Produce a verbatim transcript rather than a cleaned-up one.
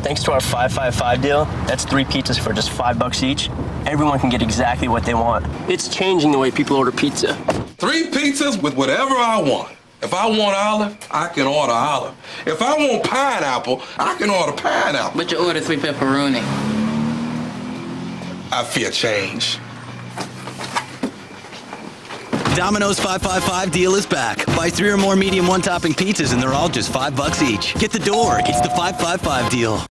Thanks to our five five five deal, that's three pizzas for just five bucks each. Everyone can get exactly what they want. It's changing the way people order pizza. Three pizzas with whatever I want. If I want olive, I can order olive. If I want pineapple, I can order pineapple. But you order three pepperoni. I fear change. Domino's five five five deal is back. Buy three or more medium one-topping pizzas and they're all just five bucks each. Get the door. It's the five five five deal.